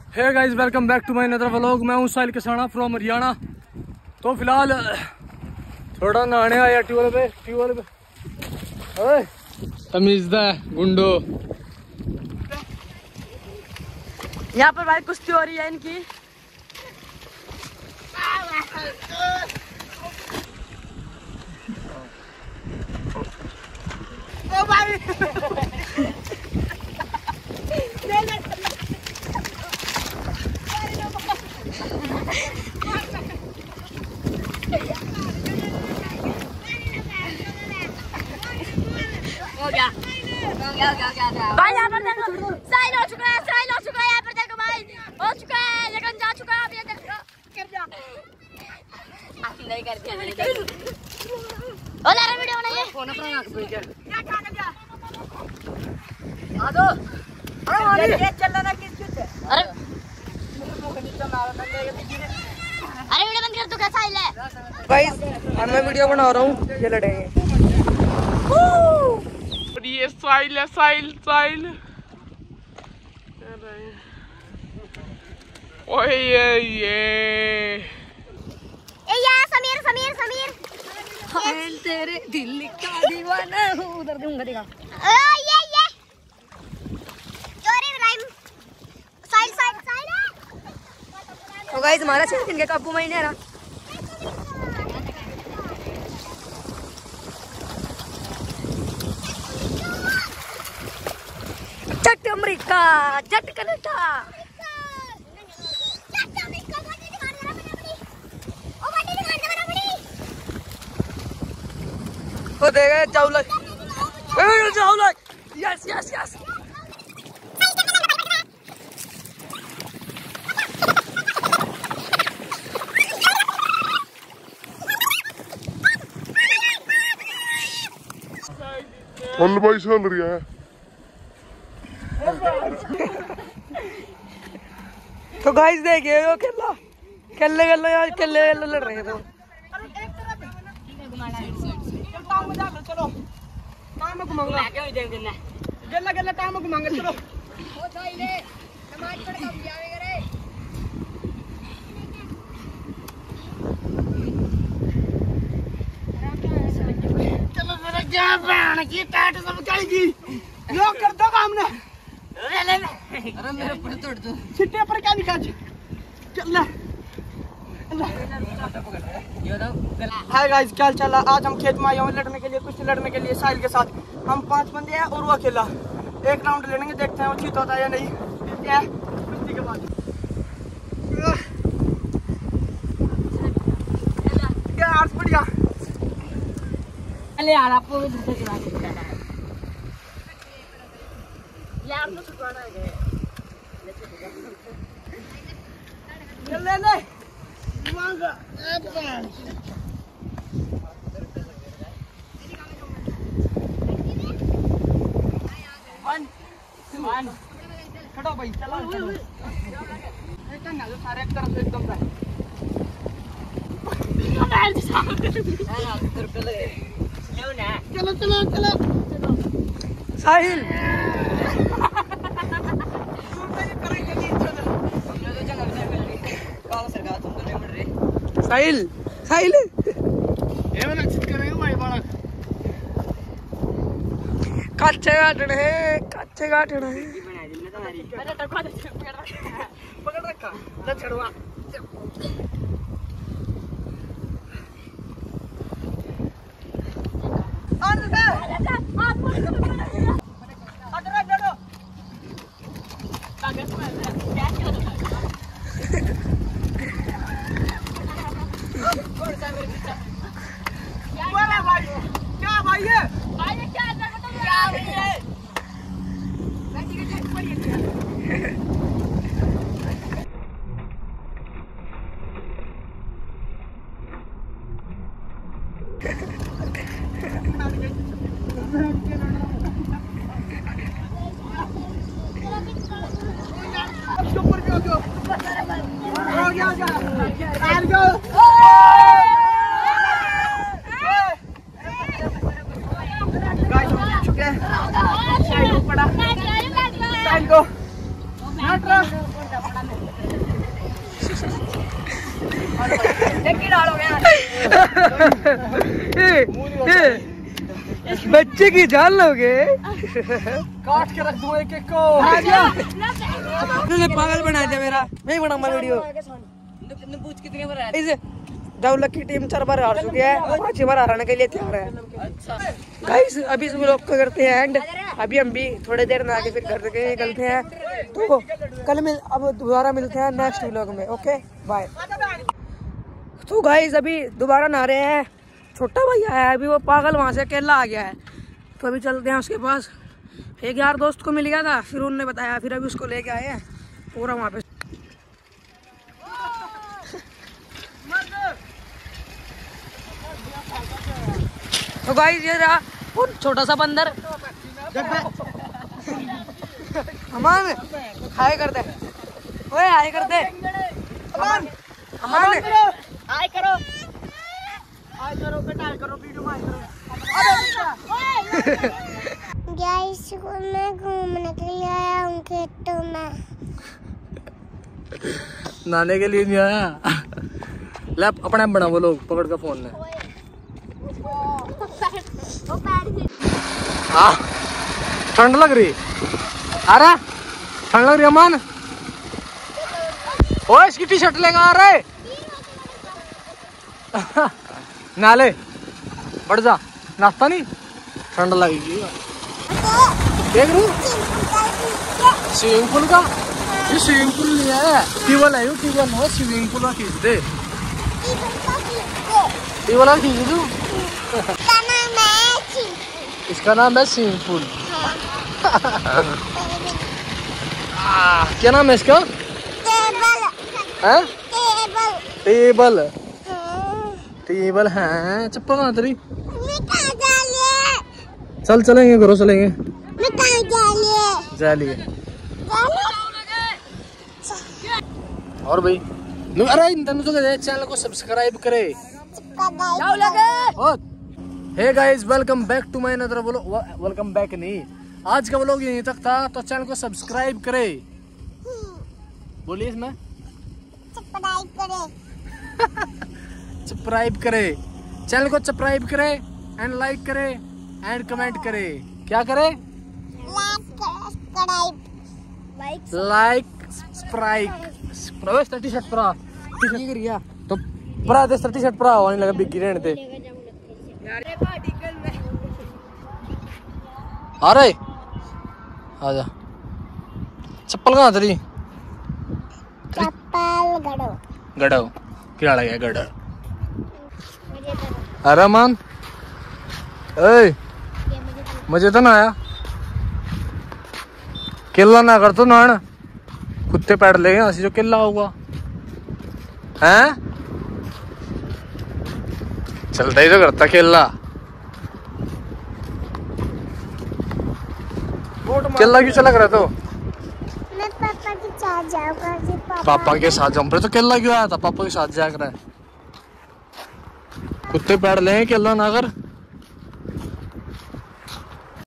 Hey guys, welcome back to my another vlog. मैं हूं साहिल किसाना from Haryana. तो फिलहाल थोड़ा नहाने आया ट्यूबवेल पे। ओए तमीज़दा गुंडो। यहाँ पर भाई कुश्ती हो रही है इनकी। ओ भाई भाई यहाँ पर देखो, साइल हो चुका है यहाँ पर देखो भाई, हो चुका है लेकिन जा चुका है। अब ये देखो कर जा, नहीं कर दिया मैंने। ओ ला वीडियो बनाइए, फोन अपना ना बोल के क्या खा गया। आ दो, अरे ये चल रहा किस है। अरे वीडियो बंद कर तू, कैसा साइल है गाइस मैं वीडियो बना रहा हूँ, ये लड़ेंगे। ये साहिल है, साहिल ओए ये समीर तेरे दिल का दीवाना हूँ। उधर दूंगा देखा। ये चोरी इब्राहिम साहिल है। तो गाइस हमारा सीन के काबू में ही नहीं रहा। Jatt America, Jatt Canada. वो देगा चावल, यस। भाई चल रही है। तो गाइस देखिए वो केले लड़ रहे थे। चलो टाइम घुमाऊंगा, गल्ला टाइम घुमाऊंगा। चलो ओ साहिल नमाज पढ़ के जावेगा रे। चलो मेरा जा बहन की टाट सब चलेगी। यो कर दो काम ने। अरे मेरे पर तोड़ दो, छिट्टे पर क्या लिखा है। चल ले। हाय गाइस, क्या चल रहा। आज हम खेत में आए हैं कुश्ती लड़ने के लिए साहिल के साथ। हम 5 बंदे हैं और वो अकेला। एक राउंड लेंगे, देखते हैं वो जीत होता है या नहीं। देखते हैं कुश्ती के बाद। क्या आर्स बढ़िया। अरे यार आपको भी दूसरे की बात करना है यार, तो छुटवाना है। ले मांगा वन खड़ो भाई, चलो सारे एक तरफ एकदम चलो साहिल साहिल काचे काटने पकड़ रखा ले छड़वा। क्या भाई है बच्चे की जान लोगे, काट के रख दूं एक एक को। पागल बना दिया मेरा, नहीं बनाऊंगा वीडियो। डाउलक की टीम 4 बार हार चुकी है, 5 बार हराने के लिए तैयार है। गाइस अभी इस व्लॉग को करते हैं एंड। अभी हम भी थोड़ी देर में आके फिर घर के निकलते हैं, तो कल अब दोबारा मिलते हैं नेक्स्ट व्लॉग में। Okay bye. तो गाइस अभी दोबारा नहा रहे हैं, छोटा भैया है अभी, वो पागल वहाँ से अकेला आ गया है, तो अभी चलते हैं उसके पास। एक यार दोस्त को मिल गया था, फिर उन्होंने बताया, फिर अभी उसको लेके आए हैं पूरा वहाँ पे। तो गाइस ये रहा वो छोटा सा बंदर। अमान हाय कर दे, ओए हाय कर दे अमान, अमान हाय करो, हाय करो बेटा, हाय करो, वीडियो में हाय करो। गाइस मैं घूमने के लिए आया हूँ खेतों में। नहाने के लिए नहीं आया। ले अपने बना वो लोग पकड़ का फोन ले। हाँ ठंड लग रही, अरे ठंड लग रही अमान। ओ इसकी टी शर्ट लेगा आ रहे। नाले बढ़ जा, नाश्ता नहीं, ठंड लगेगी। देख रू स्विमिंग पूल का, ये स्विमिंग पूल नहीं है, ट्यूबवेल है, ट्यूबवेल हो, स्विमिंग पूल का खींच दे, ट्यूबवेल का खींच दू। इसका नाम है स्विमिंग पूल। क्या नाम है इसका? टेबल, टेबल है। चप्पल कहाँ तेरी? चल चलेंगे, घरों चलेंगे, जालिए। और भाई अरे चैनल को सब्सक्राइब करे। Hey guys welcome back to my another vlog. Welcome back नहीं, आज का व्लॉग यहीं तक था, तो चैनल को सब्सक्राइब करे। बोलिए इसमें सब्सक्राइब करे, चैनल को सब्सक्राइब करे एंड लाइक करे एंड कमेंट करे। क्या करे? Like subscribe. टी शर्ट परा तो परा दे, टी शर्ट परा होने लगा बिग गिरने दे। अरे आजा, चप्पल कहाँ तेरी? चप्पल गड़ो गड़ो क्या लगा गड़ा? अरे मान ए मजे तो ना आया, केला ना कर तो नान, कुत्ते पैड लेंगे ऐसी जो केला होगा हैं। चलता ही तो करता केला, केला क्यों चला कर तो? मैं पापा के साथ जाऊंगा। पापा के साथ जाऊँ तो केला क्यों आया था? पापा के साथ जाकर कुत्ते पैड लेंगे, केला ना कर।